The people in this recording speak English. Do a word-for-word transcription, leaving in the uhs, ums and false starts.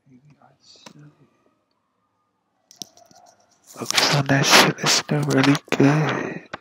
Maybe I should focus on that shit. It's still really good.